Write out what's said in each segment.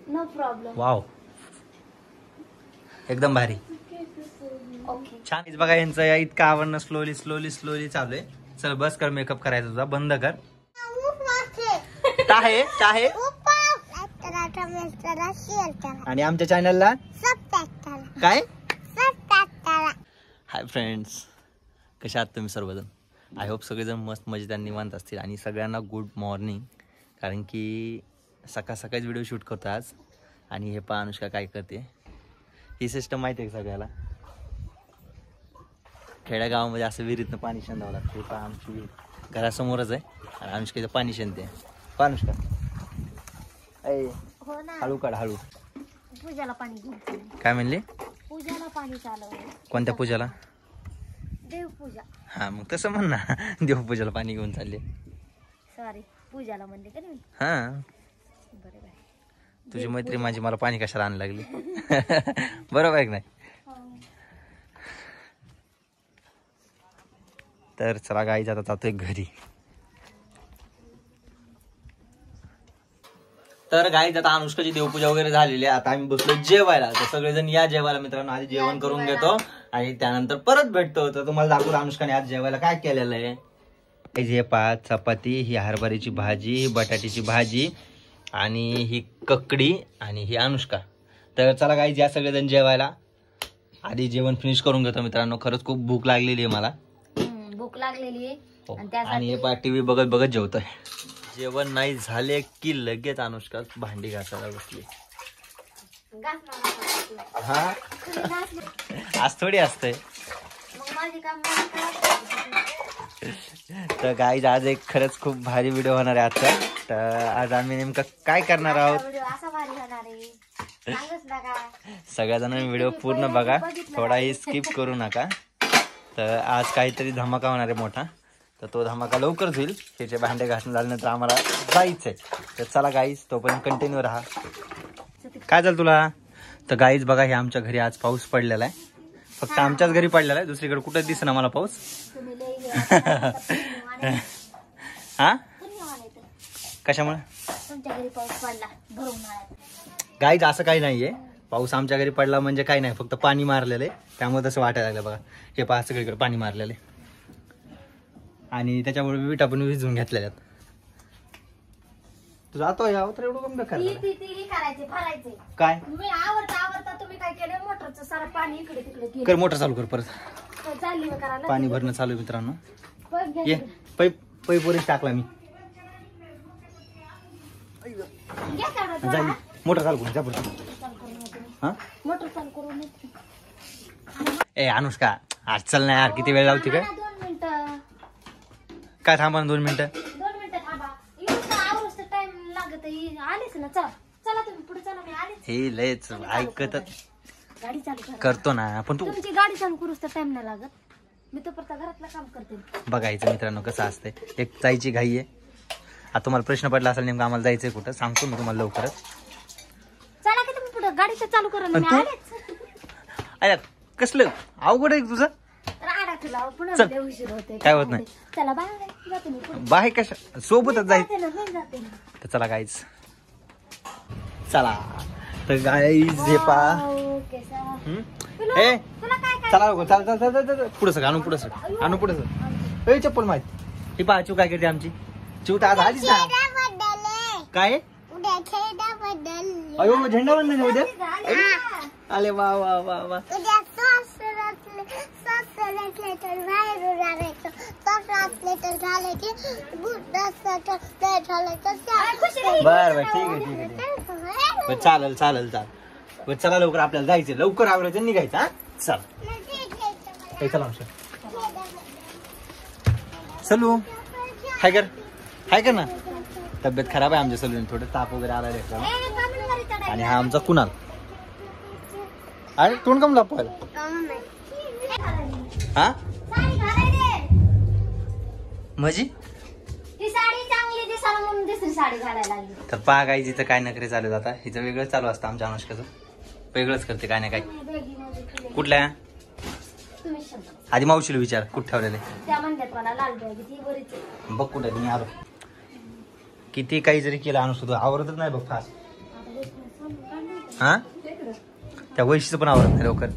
No problem. Wow, एकदम भारी. Okay. छान. बघा यांचं या इतकं आवडणं स्लोली स्लोली स्लोली चालू आहे. चल बस कर, मेकअप करायचा तुझा, बंद कर. चाहे चाहे आणि आमच्या चॅनलला काय. हाय फ्रेंड्स, कशा आहात तुम्ही सर्वजण. आय होप सगळेजण मस्त मजेत आणि निवांत असतील. आणि सगळ्यांना गुड मॉर्निंग, कारण की सकाळ सकाळीच व्हिडिओ शूट करतो आज. आणि हे पहा अनुष्का काय करते. ही सिस्टम माहिती आहे सगळ्याला. खेड्यागावामध्ये असं विहिरीतनं पाणी शेंदावं लागतं. हे पहा आमची विहीर घरासमोरच आहे आणि अनुष्काचं पाणी शेंदते. पहा अनुष्का, हो ना. हळू काढ हळू. पूजाला पाणी घेऊन. काय म्हणले. पूजाला पाणी चालू. कोणत्या पूजाला. देवपूजा. हा मग तसं म्हण ना. देवपूजाला पाणी घेऊन चालले. सॉरी, पूजाला म्हणले का नाही. हा बरोबर. तुझी मैत्री माझी मला पाणी कशाला आणायला लागली. बरोबर आहे की नाही. तर चला गाईज, आता जातोय घरी. तर गाईज आता अनुष्काची देवपूजा वगैरे झालेली आहे. आता आम्ही बसलो जेवायला. तर सगळेजण या जेवायला मित्रांनो. आधी जेवण करून घेतो आणि त्यानंतर परत भेटतो. तर तुम्हाला दाखवतो अनुष्काने आज जेवायला काय केलेलं आहे. हे पहा, चपाती, ही हरभऱ्याची भाजी, ही बटाट्याची भाजी आणि ही ककडी आणि ही अनुष्का. तर चला गाईज या सगळेजण जेवायला. आधी जेवण फिनिश करून घेतो मित्रांनो. खरंच खूप भूक लागलेली आहे मला. भूक लागलेली आहे. आणि हे पहा टीव्ही बघत बघत जेवतोय. जेवण नाही झाले की लगेच अनुष्का भांडी घासायला बसली. हा आज थोडी असतंय. तर गाईज आज एक खरंच खूप भारी व्हिडिओ होणार आहे आजचा. तर आज आम्ही नेमकं काय करणार आहोत. सगळ्याजणांनी व्हिडिओ पूर्ण बघा, थोडाही स्किप करू नका. तर आज काहीतरी धमाका होणार आहे मोठा. तर तो धमाका लवकरच होईल. त्याचे भांडे घासून झाल्यानंतर आम्हाला जायचंय. तर चला गाईज, तोपर्यंत कंटिन्यू राहा. काय झालं तुला. तर गाईज बघा, हे आमच्या घरी आज पाऊस पडलेला आहे. फक्त आमच्याच घरी पडलेला आहे, दुसरीकडे कुठंच दिसेना मला पाऊस. हा कशामुळे. गाईज असं काही नाहीये. पाऊस आमच्या घरी पडला म्हणजे काही नाही, फक्त पाणी मारलेलं आहे त्यामुळे तसं वाटायला लागलं. बघा हे पहा, सगळीकडे पाणी मारलेलं आहे आणि त्याच्यामुळे विटा पण विजून घेतलेल्या. तू जातो यावं तर एवढं कमी करायचे काय. तुम्ही आवडता तुम्ही काय केलं, मोटरचं सारं पाणी इकडे तिकडे कर, मोटर चालू कर परत. चालली करायला. पाणी भरणं चालू आहे मित्रांनो. ये पैप पैप टाकला मी. मोटर चालू करून जा परत. हा मोटर चालू करून. ए अनुष्का आज चल ना यार, किती वेळ लावती काय. 2 मिनिटं. काय थांबा 2 मिनिटं. 2 मिनिटं थांबा. आवरूस टाइम लागत. आलीच ना. चला चला तुम्ही पुढे चला. मी आलीच. हे लयच ऐकत गाडी चालू करतो ना पण तू. तुमची गाडी चालू करूस तर टाइम नाही लागत. मी तो परत घरातलं काम करते. बघायचं मित्रांनो कसं असतंय. एक जायची घाई आहे. आता तुम्हाला प्रश्न पडला असेल नेमकं आम्हाला जायचंय कुठं, सांगतो मी तुम्हाला लवकरच. चला की तुम्ही पुढे गाडी चालू करा ना. मी आलेच. अरे कसलं अवघड आहे तुझं. काय होत नाही. चला बाय. बाय कशा सोबतच जायचं. तर चला गाईज, चला. तर गाईज हे पा हे चला चल चल चल चल पुढे सग आणू पुढे सग आणू पुढे सग. ए चप्पल माहित. ही पहा चिव काय करते आमची. चिव तर आज आलीच ना. काय अयो झेंडा वंदन उद्या. अरे वा वा वा वा. बर बर ठीक आहे ठीक आहे. चालेल चालेल चालेल. चला लवकर, आपल्याला जायचं. लवकर आवरायचं निघायचं. हा चल चला सलू. हाय कर ना. तब्येत खराब आहे आमच्या सलून. थोडं ताप वगैरे आला रे. आणि हा आमचा कुणाल. अरे तोंड कम लपवायला. हा माझी तर पहा काही जिथं काय नखरे चालू आता. हिचं वेगळंच चालू असतं. आमच्या अनुष्काचं वेगळंच करते काय ना काय. कुठल्या आधी मावशीला विचार कुठे ठेवलेले. बघ कुठे मी आलो. किती काही जरी केलं अनुष्का आवरतच नाही बघ फास्ट. हा त्या वैशीचं पण आवडत नाही लवकर.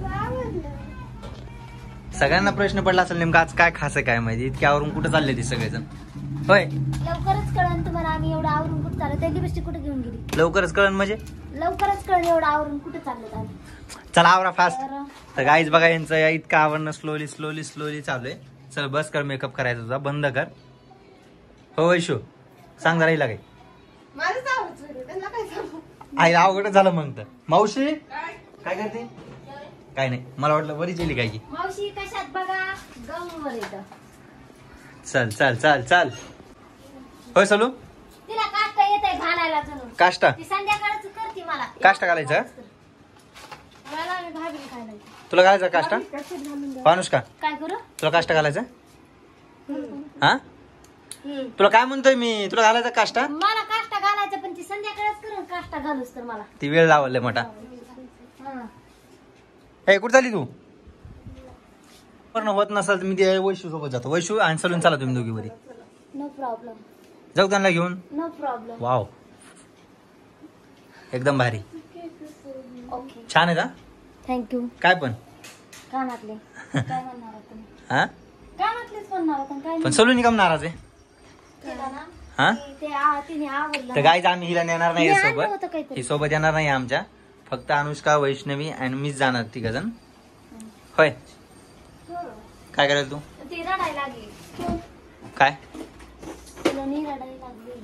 सगळ्यांना प्रश्न पडला असेल नेमका आज काय खास आहे काय माहिती, इतके आवरून कुठे चालले ती सगळेजण. होय लवकरच कळण तुम्हाला आम्ही एवढं आवरून कुठं चाललो. त्या लिपस्टिक कुठे घेऊन गेली? लवकरच कळण म्हणजे लवकरच कळण एवढं आवरून कुठे चाललो आम्ही. चला आवरा फास्ट. तर गाईज बघा यांचं या इतकं आवरणं स्लोली स्लोली स्लोली चालू आहे. चल बस कर, मेकअप करायचा तुझा बंद कर. हो वैशू सांग जरा हिला काही. आईला अवघड झालं मग तर. मावशी काय करते? काय नाही, मला वाटलं वरीच येली काय की. मावशी कशात बघा गमवर येतं. चल चल चल चल. होय चालू तिला काष्टा येत आहे घालायला जणू. काष्टा ती संध्याकाळच करते मला. काष्टा घालायचा मला आणि भाभीला खायला. तुला घालायचा काष्टा? अनुष्का काय करू? तुला काष्टा घालायचा? हा तुला काय म्हणतोय मी, तुला घालायचा काष्टा? मला काष्टा घालायचा पण ती संध्याकाळच करून काष्टा घालूस तर मला. ती वेळ लावले मोठा. हे कुठे चालली तू? पण होत नसेल तर मी ते वैशू सोबत जातो. वैशू आणि सलून चला तुम्ही दोघी बरी. No problem. जाऊ त्यांना घेऊन. No problem. वाव एकदम भारी. ओके छान आहे का? थँक्यू. काय पण कानातले काय म्हणणार आहात तुम्ही? हा कानातलेच म्हणणार आहात काय? पण सलून कम नाराज आहे. केला ना हा तिने आवडलं. तर गाईज आम्ही हिला नेणार नाही मी आणलं सोबत. होतं काहीतरी. ही सोबत येणार नाही आमच्या. फक्त अनुष्का वैष्णवी आणि मीच जाणार तिघ जण. होय काय करायला तू? ती रडायला लागली. काय तिला नाही रडायला लागली.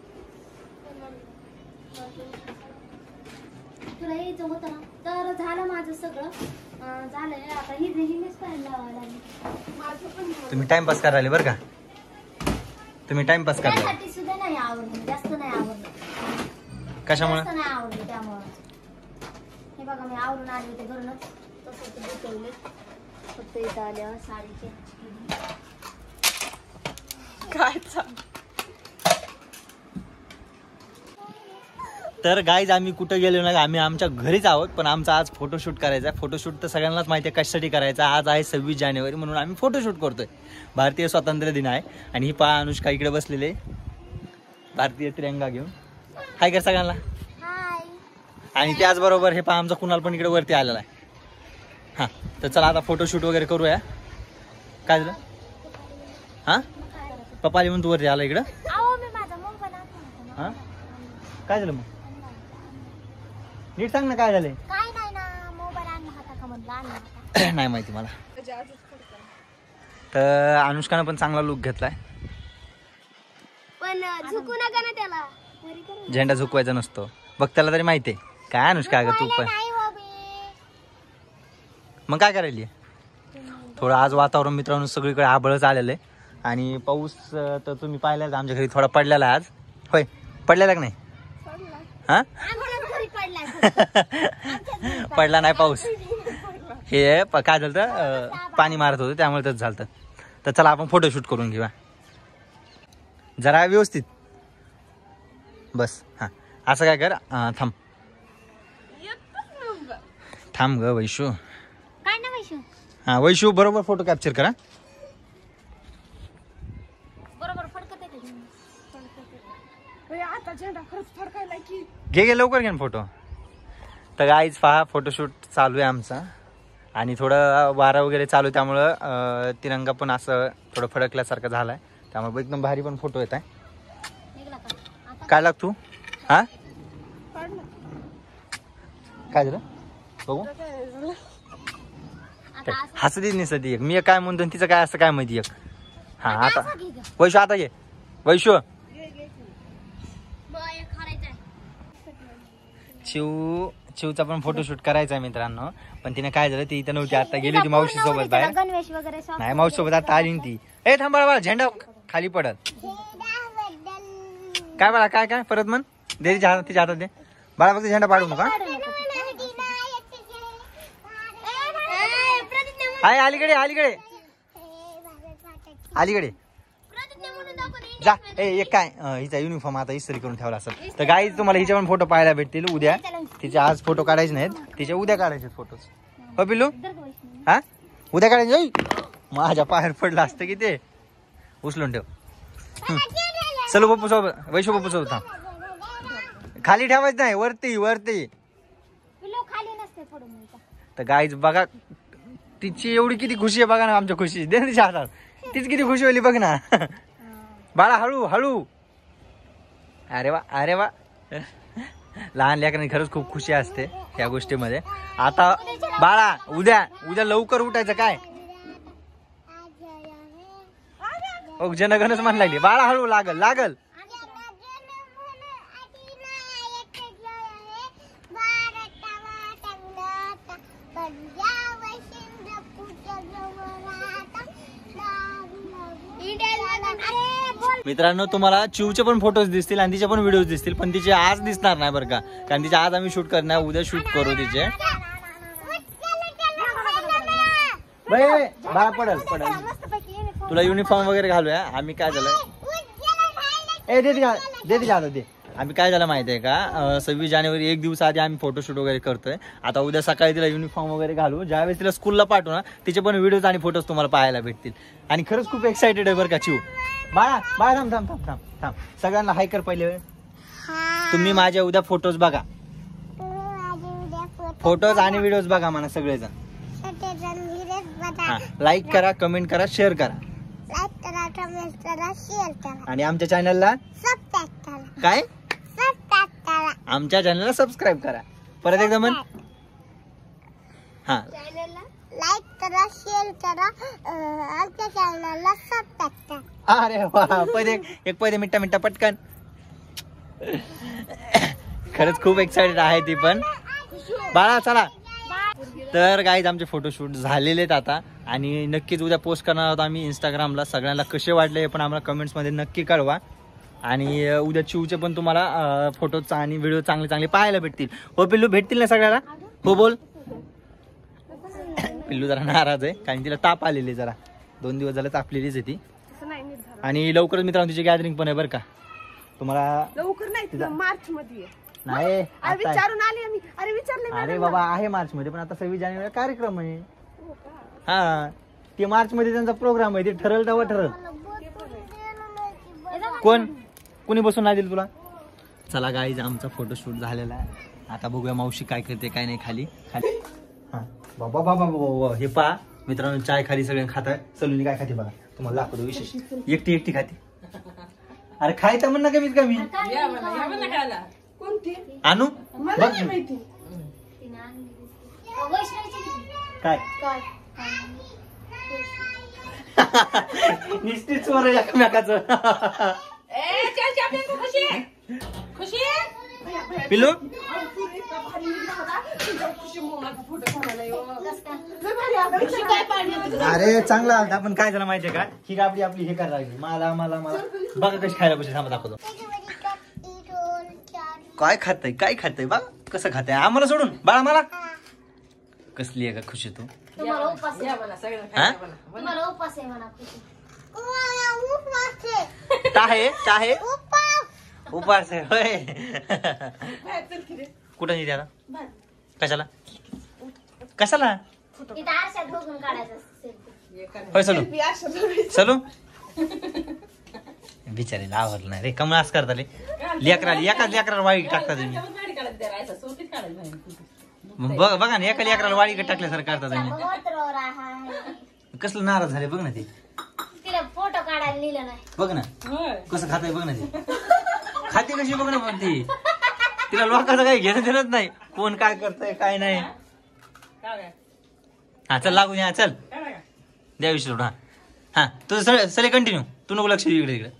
तुला यायचं होतं ना तर झालं माझं सगळं. झालंय आता हिनेच पाहायला लावायला लागली. तुम्ही टाइमपास करायला बरं का, तुम्ही टाइमपास करायला. त्यासाठी सुद्धा नाही आवडलं, जास्त नाही आवडलं. कशामुळे? जास्त नाही आवडलं त्यामुळं. हे बघा मी आवरून आले होते घरूनच. तसं दुखवले फक्त इथं आल्यावर साडी चेंज केली. तर गाईज आम्ही कुठं गेलो नाही, आम्ही आमच्या घरीच आहोत. पण आमचा आज फोटोशूट करायचा आहे. फोटोशूट तर सगळ्यांनाच माहिती आहे कशासाठी करायचा. आज आहे 26 जानेवारी म्हणून आम्ही फोटोशूट करतोय. भारतीय स्वातंत्र्य दिन आहे. आणि ही पहा अनुष्का इकडे बसलेले भारतीय तिरंगा घेऊन. हाय कर सगळ्यांना. आणि त्याचबरोबर हे पहा आमचा कुणाल पण इकडे वरती आलेला आहे. हां तर चला आता फोटोशूट वगैरे करूया. काय झालं? हां पप्पा आली म्हणून तू वरती आला इकडं. हां काय झालं मग? नीट सांग ना काय झालंय. काय नाही ना मोबाईल आणला होता का म्हणलं. नाही माहिती मला. तर अनुष्कानं पण चांगला लुक घेतलाय. पण झुकू नका ना त्याला. झेंडा झुकवायचा नसतो बघ त्याला तरी माहिती आहे. काय अनुष्का अगं तू पण मग काय करायली. थोडं आज वातावरण मित्रांनो सगळीकडे आबळच आलेलं आहे. आणि पाऊस तर तुम्ही पाहिलाच आमच्या घरी थोडा पडलेला आज. होय पडलेला का नाही? हा पडला नाही पाऊस. हे काय झालं पाणी मारत होतं त्यामुळे तसं झालं. तर चला आपण फोटोशूट करून घेऊया जरा व्यवस्थित. बस हां असं काय कर. थांब थांब ग वैशू. काय ना वैशू. हां वैशू बरोबर फोटो कॅप्चर करा. बरोबर फडकत आहे घे लवकर घे फोटो. तर गाईज पहा फोटोशूट चालू आहे आमचा. आणि थोडं वारा वगैरे चालू आहे त्यामुळं तिरंगा पण असं थोडं फडकल्यासारखं झालं आहे. त्यामुळे एकदम भारी पण फोटो येत आहे. काय लाग तू? हा काय झालं बघू. हसत नाही एक मी काय म्हणतो तिचं काय असं काय माहिती एक. हा आता वैशू आता घे वैशू. चिवचा पण फोटोशूट करायचा आहे मित्रांनो. पण तिने काय झालं ती इथं नव्हती आता गेली होती मावशी सोबत बाहेर. नाही मावशी सोबत आता आली ती. ए थांब बाळा झेंडा खाली पडत. काय बाळा काय काय परत म्हण दे तिच्या हातात दे बाळा फक्त झेंडा पाडू नका. आहे अलीकडे अलीकडे अलीकडे जा. एक काय हिचा युनिफॉर्म आता इस्त्री करून ठेवला असेल. तर गाई तुम्हाला हिचे पण फोटो पाहायला भेटतील उद्या. तिचे आज फोटो काढायचे नाहीत तिचे उद्या काढायचे फोटो. हो पिल्लू हा उद्या काढायचे. माझ्या पायावर पडलं असतं की ते उचलून ठेव. चलो पप्पू सोबत वैशू पप्पू सोबत थांब. खाली ठेवायचं नाही, वरती वरती. पिलो खाली नसते पडून मिळतं. तर गाईज बघा तिची एवढी किती खुशी आहे बघा ना आमच्या खुशी. दे ना तिच्या हातात. तीच किती खुशी होली बघ ना. बाळा हळू हळू. अरे वा अरे वा. लहान लेकरांनी खरंच खूप खुशी असते या गोष्टीमध्ये. आता बाळा उद्या लवकर उठायचं काय. जनगणच म्हण लागली. बाळा हळू लागल लागल. मित्रांनो तुम्हाला चिवचे पण फोटोज दिसतील आणि तिचे पण व्हिडिओज दिसतील, पण तिचे आज दिसणार नाही बरं का, कारण तिचे आज आम्ही शूट करणार, उद्या शूट करू तिचे. बाळा पडल पडल. तुला युनिफॉर्म वगैरे घालूया. आम्ही काय झालं दे आम्ही काय झालं माहिती आहे का, 26 जानेवारी एक दिवस आधी आम्ही फोटोशूट वगैरे करतोय. आता उद्या सकाळी तिला युनिफॉर्म वगैरे घालू. ज्यावेळेस तिला स्कूलला पाठवू ना, तिचे पण व्हिडिओज आणि फोटोज तुम्हाला पाहायला भेटतील. आणि खरंच खूप एक्साइटेड आहे बरं का चिव. बाळा थांब थांब थांब थांब थांब. सगळ्यांना हाय कर पहिले. तुम्ही माझ्या उद्या फोटोज बघा, फोटोज आणि व्हिडिओज बघा म्हणा सगळेजण. लाईक करा, कमेंट करा, शेअर करा. आणि आमच्या चॅनलला काय आमच्या चॅनलला सबस्क्राईब करा. परत एकदा म्हण. हा लाईक करा, शेअर करा, आमच्या चॅनलला सबस्क्राईब करा. अरे वा. पहिले मिट्टा पटकन. खरंच खूप एक्साइटेड आहे ती पण. बाळा चला. तर गाईज आमचे फोटोशूट झालेले आहेत आता, आणि नक्कीच उद्या पोस्ट करणार आहोत आम्ही इंस्टाग्रामला. सगळ्यांना कसे वाटले हे पण आम्हाला कमेंट्समध्ये नक्की कळवा. आणि उद्या चिवचे पण तुम्हाला फोटोज आणि व्हिडिओ चांगले पाहायला भेटतील. हो पिल्लू, भेटतील ना सगळ्याला. हो बोल. पिल्लू जरा नाराज आहे कारण तिला ताप आलेली, जरा 2 दिवस झालं तापलेलीच आहे ती. आणि लवकरच मित्रांनो तिची गॅदरिंग पण आहे बरं का. तुम्हाला लवकर नाही, मार्च मध्ये नाही विचारून आले आम्ही. अरे विचारले. अरे बाबा आहे मार्च मध्ये, पण आता 26 जानेवारी कार्यक्रम आहे. हा ते मार्च मध्ये त्यांचा प्रोग्राम आहे, ते ठरल तेव्हा ठरल. कोणी बसून नाही दिलं तुला. चला गाईज आमचा फोटोशूट झालेला आहे. आता बघूया मावशी काय करते काय नाही खाली. हा बाबा बाबा बाबा. हे पहा मित्रांनो, चाय खाली सगळे खाताय. सलूनी काय खाते बघा, तुम्हाला दाखवतो विशेष. एकटी खाते. अरे खायचं म्हण ना कमीत कमी. आणू बघ काय निश्चित स्वर एकमेकाचं. पिलू अरे चांगला आलता, पण काय झालं माहितीये का, ही आपली हे करायला लागली. मला बघा कशी खायला बसली. थांबा दाखवतो. काय खातय बघ कसं खातय. आम्हाला सोडून बाळा. मला कसली आहे का खुशी तू. टाहे उपास आहे होय. कुठं नाही त्याला. कशाला होय चलू बिचारीला आवडलं नाही रे. कमळ असं करता रे लेकराला वाळी टाकता तुम्ही. बघा ना, एका लेकराला वाळी टाकल्यासारखं करता तुम्ही. कसलं नाराज झाले बघ ना ते. फोटो काढायला लिहिलं नाही. बघ ना कसं खाताय बघ ना ते. खाते कशी बघ ना. पण ती तिला लोकांचं काही घेणं देणंच नाही, कोण काय करतय काय नाही. हा चल लागून या. चल द्या विषय. हा तुझं सगळे कंटिन्यू. तू नको लक्ष इकडे तिकडे.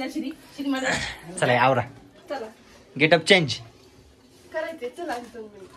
चला आवरा. गेटअप चेंज करायचे. चला